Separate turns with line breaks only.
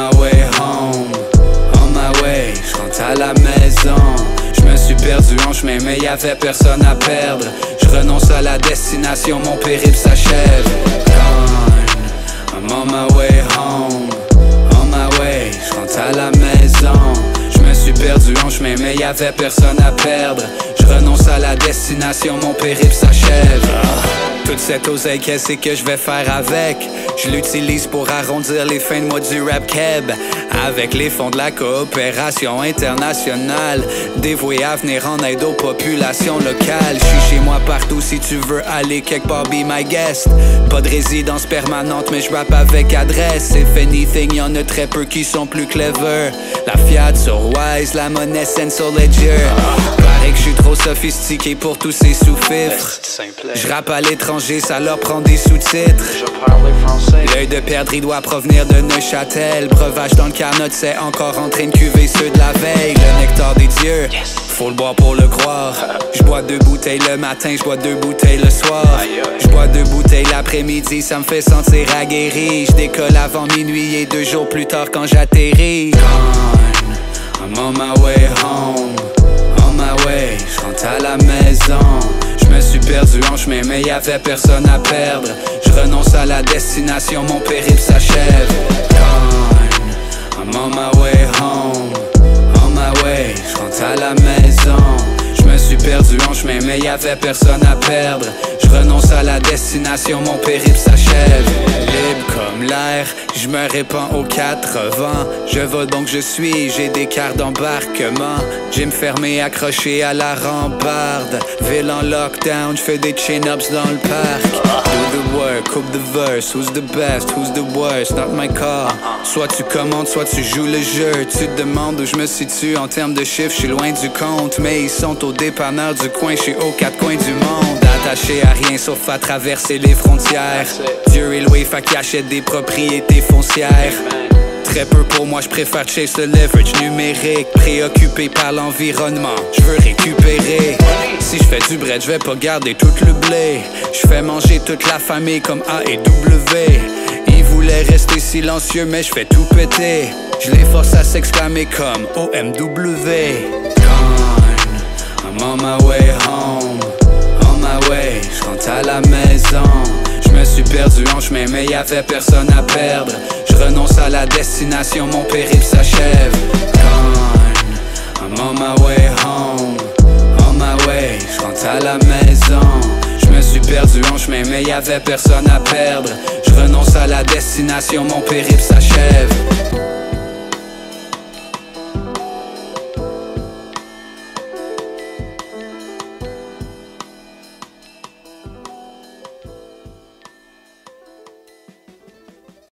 my way home, on my way, je rentre à la maison. Je me suis perdu en chemin mais y'avait personne à perdre. Je renonce à la destination, mon périple s'achève. Gone, I'm on my way home, on my way, je rentre à la maison. Je me suis perdu en chemin mais y'avait personne à perdre. Je renonce à la destination, mon périple s'achève. Toute cette oseille, qu'est-ce que je vais faire avec? Je l'utilise pour arrondir les fins de mois du rap keb. Avec les fonds de la coopération internationale, dévoué à venir en aide aux populations locales. Je suis chez moi partout si tu veux aller quelque part, be my guest. Pas de résidence permanente mais je rappe avec adresse. If anything, y'en a très peu qui sont plus clever. La Fiat sur Wise, la monnaie Sense sur Ledger. Paraît que je suis trop sophistiqué pour tous ces sous-fifres. Je rappe à l'étranger, ça leur prend des sous-titres. L'œil de perdre, il doit provenir de Neuchâtel. Breuvage dans le canot, c'est encore en train de cuver ceux de la veille. Le nectar des dieux, faut le boire pour le croire. Je bois 2 bouteilles le matin, je bois 2 bouteilles le soir. Je bois 2 bouteilles l'après-midi, ça me fait sentir aguerri. Je décolle avant minuit et 2 jours plus tard quand j'atterris. Gone, I'm on my way home, on my way, je rentre à la maison. Je me suis perdu en chemin mais y'avait personne à perdre. Je renonce à la destination, mon périple s'achève. Gone, I'm on my way home, on my way, je rentre à la maison. Je me suis perdu en chemin mais y'avait personne à perdre. Je renonce à la destination, mon périple s'achève. Libre comme l'air, je me répands aux 4 vents. Je vole donc je suis, j'ai des cartes d'embarquement. Gym fermé, accroché à la rambarde. Ville en lockdown, je fais des chin-ups dans le parc. Do the work, coupe the verse. Who's the best, who's the worst, not my call. Soit tu commandes, soit tu joues le jeu. Tu te demandes où je me situe en termes de chiffres. Je suis loin du compte, mais ils sont au dépanneur du coin. Je suis aux 4 coins du monde, attaché à rien sauf à traverser les frontières. Dieu est loué, fait qu'il achète des propriétés foncières. Très peu pour moi, je préfère chase le leverage numérique. Préoccupé par l'environnement, je veux récupérer. Si je fais du bread, je vais pas garder tout le blé. Je fais manger toute la famille comme A et W. Ils voulaient rester silencieux mais je fais tout péter. Je les force à s'exclamer comme OMW. Gone, I'm on my way home, on my way, je rentre à la maison. Je me suis perdu en chemin mais y'avait personne à perdre. Je renonce à la destination, mon périple s'achève. Gone, I'm on my way home, on my way, je rentre à la maison. Je me suis perdu en chemin mais y'avait personne à perdre. Je renonce à la destination, mon périple s'achève.